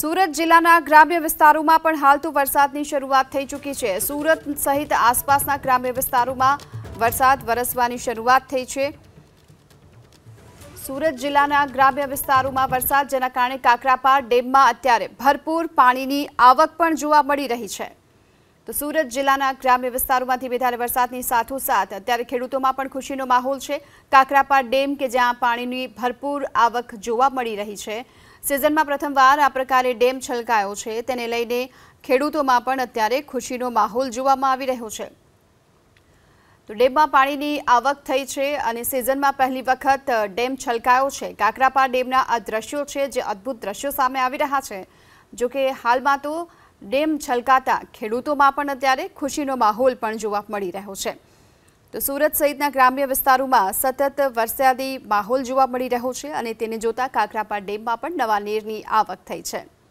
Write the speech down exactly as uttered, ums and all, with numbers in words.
સુરત જિલ્લાના ગ્રામ્ય વિસ્તારોમાં પણ હાલ તો વરસાદની શરૂઆત થઈ ચૂકી છે। સુરત સહિત આસપાસના ગ્રામ્ય વિસ્તારોમાં વરસાદ વરસવાની શરૂઆત થઈ છે। સુરત જિલ્લાના ગ્રામ્ય વિસ્તારોમાં વરસાદ જેના કારણે કાકરાપાર ડેમમાં અત્યારે ભરપૂર પાણીની આવક પણ જોવા મળી રહી છે। તો સુરત જિલ્લાના ગ્રામ્ય વિસ્તારોમાં ધીમે ધારે વરસાદની સાથોસાથ અત્યારે ખેડૂતોમાં પણ ખુશીનો માહોલ છે। કાકરાપાર ડેમ કે જ્યાં પાણીની ભરપૂર આવક જોવા મળી રહી છે। સિઝનમાં પ્રથમવાર આ પ્રકારે ડેમ છલકાયો છે, તેને લઈને ખેડૂતોમાં પણ અત્યારે ખુશીનો માહોલ જોવામાં આવી રહ્યો છે। તો ડેમમાં પાણીની આવક થઈ છે અને સિઝનમાં પહેલી વખત ડેમ છલકાયો છે। કાકરાપાર ડેમના આ દ્રશ્યો છે જે અદ્ભુત દ્રશ્યો સામે આવી રહ્યા છે। જો કે હાલમાં તો ડેમ છલકાતા ખેડૂતોમાં પણ અત્યારે ખુશીનો માહોલ પણ જોવા મળી રહ્યો છે। તો સુરત સહિતના ગ્રામ્ય વિસ્તારોમાં સતત વરસાદી માહોલ જોવા મળી રહ્યો છે અને તેને જોતા કાકરાપાર ડેમમાં પણ નવા નીરની આવક થઈ છે।